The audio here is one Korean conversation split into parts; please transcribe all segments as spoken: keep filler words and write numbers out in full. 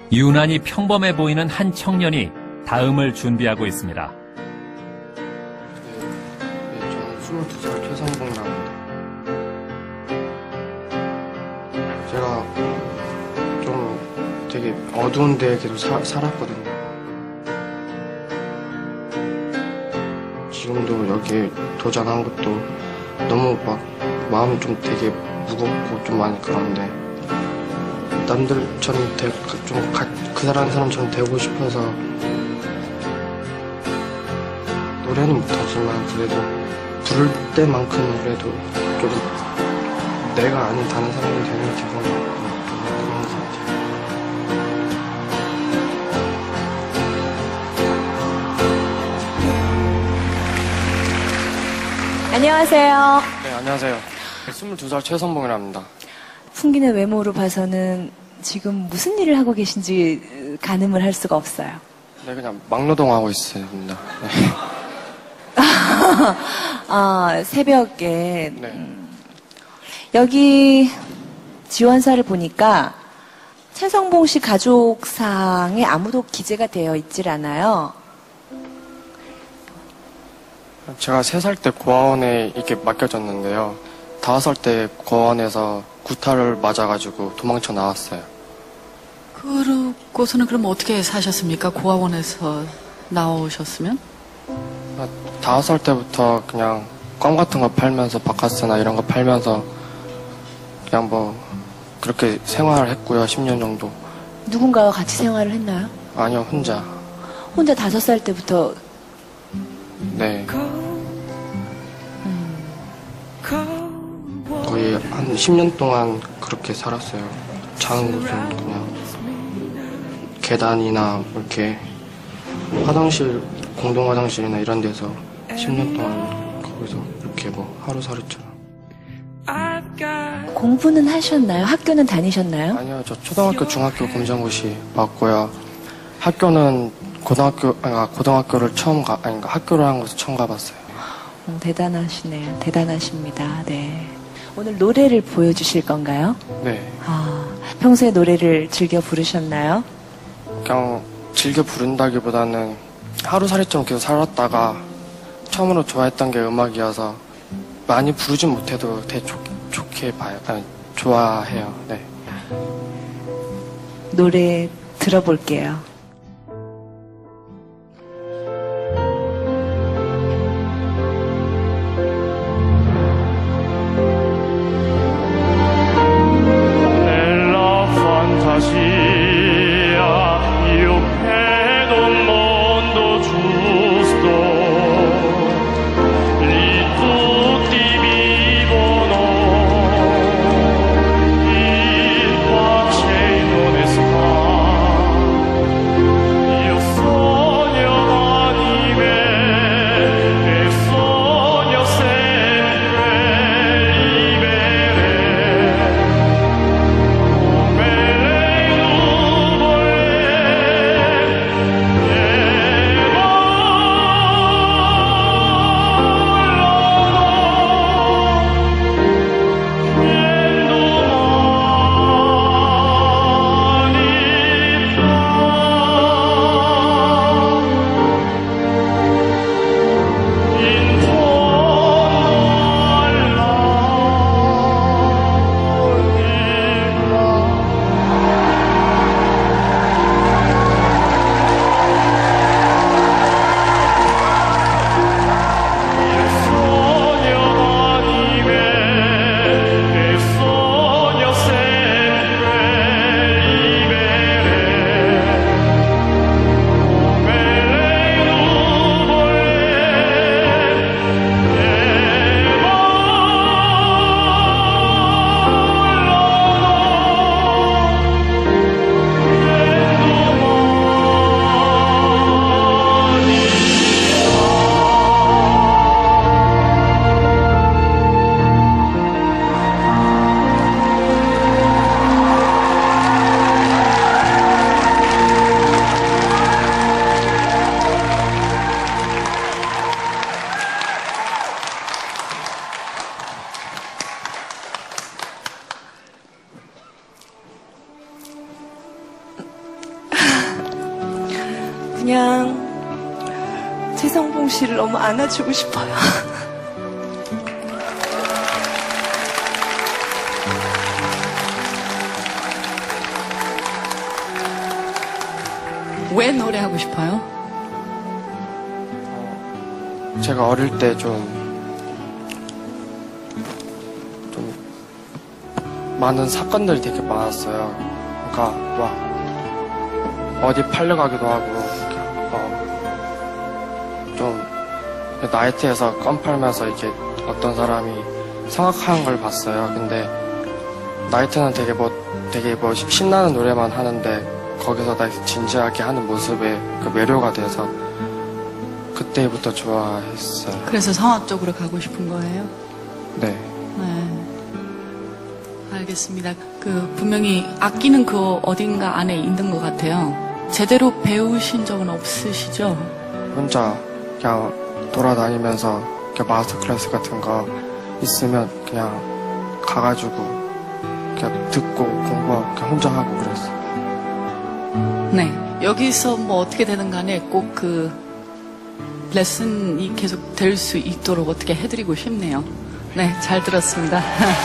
유난히 평범해 보이는 한 청년이 다음을 준비하고 있습니다. 네, 저는 스물두 살 최성봉이라고 합니다. 제가 좀 되게 어두운 데에 계속 사, 살았거든요. 지금도 여기에 도전한 것도 너무 막 마음이 좀 되게 무겁고 좀 많이 그런데 남들처럼 되, 좀 그 사람처럼 되고 싶어서 노래는 못하지만 그래도 부를 때만큼은 그래도 좀 내가 아닌 다른 사람이 되는 기분이 좀 그런 것 같아요. 안녕하세요. 네, 안녕하세요. 스물두 살 최성봉이라 합니다. 풍기는 외모로 봐서는 지금 무슨 일을 하고 계신지 가늠을 할 수가 없어요. 네, 그냥 막노동하고 있습니다. 네. 아, 새벽에. 네. 음, 여기 지원사를 보니까 최성봉 씨 가족상에 아무도 기재가 되어 있질 않아요. 제가 세 살 때 고아원에 이렇게 맡겨졌는데요. 다섯 살 때 고아원에서 구타를 맞아가지고 도망쳐 나왔어요. 그러고서는 그럼 어떻게 사셨습니까? 고아원에서 나오셨으면? 다섯 살 때부터 그냥 껌 같은 거 팔면서 바카스나 이런 거 팔면서 그냥 뭐 그렇게 생활을 했고요. 십 년 정도. 누군가와 같이 생활을 했나요? 아니요, 혼자. 혼자 다섯 살 때부터. 네. 거의 한 십 년 동안 그렇게 살았어요. 자는 곳은 그냥 계단이나 이렇게 화장실, 공동 화장실이나 이런 데서 십 년 동안 거기서 이렇게 뭐 하루살이처럼. 공부는 하셨나요? 학교는 다니셨나요? 아니요, 저 초등학교, 중학교 검정고시 맞고요. 학교는 고등학교, 아니, 고등학교를 처음 가, 아니, 학교를 한 곳을 처음 가봤어요. 음, 대단하시네요. 대단하십니다. 네. 오늘 노래를 보여주실 건가요? 네. 아, 평소에 노래를 즐겨 부르셨나요? 그냥 즐겨 부른다기보다는 하루살이처럼 계속 살았다가 처음으로 좋아했던 게 음악이어서 많이 부르진 못해도 되게 좋, 좋게 봐요. 아니, 좋아해요. 네. 노래 들어볼게요. Come lei 그냥 최성봉 씨를 너무 안아주고 싶어요. 왜 노래하고 싶어요? 제가 어릴 때 좀, 좀, 많은 사건들이 되게 많았어요. 그러니까, 막, 어디 팔려가기도 하고, 어, 좀, 나이트에서 껌 팔면서 이렇게 어떤 사람이 성악하는 걸 봤어요. 근데, 나이트는 되게 뭐, 되게 뭐, 신나는 노래만 하는데, 거기서 나 진지하게 하는 모습에 그 매료가 돼서, 그때부터 좋아했어요. 그래서 성악 쪽으로 가고 싶은 거예요? 네. 네. 알겠습니다. 그, 분명히 악기는 그 어딘가 안에 있는 것 같아요. 제대로 배우신 적은 없으시죠? 혼자 그냥 돌아다니면서 그냥 마스터 클래스 같은 거 있으면 그냥 가가지고 그냥 듣고 공부하고 그냥 혼자 하고 그랬어요. 네. 여기서 뭐 어떻게 되든 간에 꼭 그 레슨이 계속 될 수 있도록 어떻게 해드리고 싶네요. 네, 잘 들었습니다.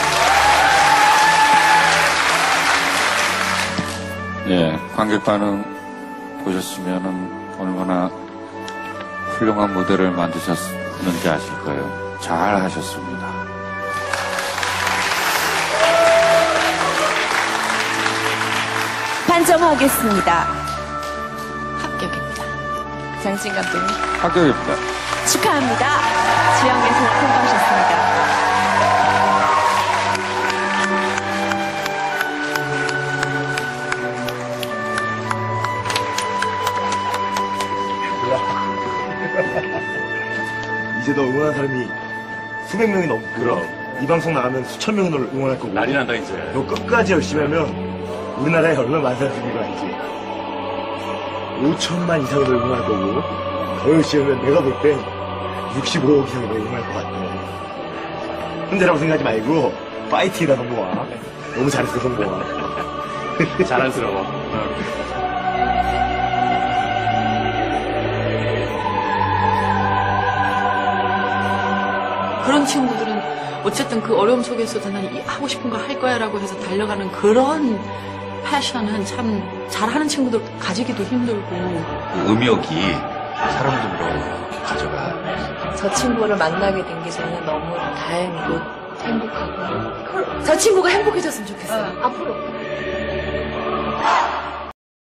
예, 관객 반응 보셨으면은 얼마나 훌륭한 무대를 만드셨는지 아실 거예요. 잘 하셨습니다. 판정하겠습니다. 합격입니다. 장진 감독님 합격입니다. 축하합니다. 지역에서 통과하셨습니다. 이제 너 응원하는 사람이 수백 명이 넘고 그럼 이 방송 나가면 수천 명이 너를 응원할 거고 난리 난다 이제. 너 끝까지 열심히 하면 우리나라에 얼마나 많은 사람이 있는 거 알지? 오천만 이상이 널 응원할 거고 더 열심히 하면 내가 볼 땐 육십오억 이상이 널 응원할 것 같아. 혼자라고 생각하지 말고 파이팅이다 성공아. 너무 잘했어 성공아. 자랑스러워. 어. 그런 친구들은 어쨌든 그 어려움 속에서도 난 이 하고 싶은 거 할 거야 라고 해서 달려가는 그런 패션은 참 잘하는 친구들 가지기도 힘들고. 음역이 사람들로 이렇게 가져가. 저 친구를 만나게 된 게 저는 너무 다행이고 행복하고 저 친구가 행복해졌으면 좋겠어요. 앞으로.